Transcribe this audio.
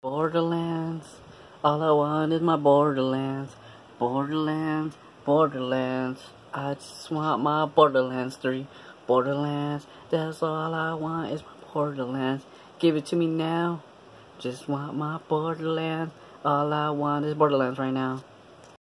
Borderlands, all I want is my borderlands. Borderlands, borderlands, I just want my borderlands 3. Borderlands, that's all I want is my borderlands. Give it to me now, just want my borderlands. All I want is borderlands right now.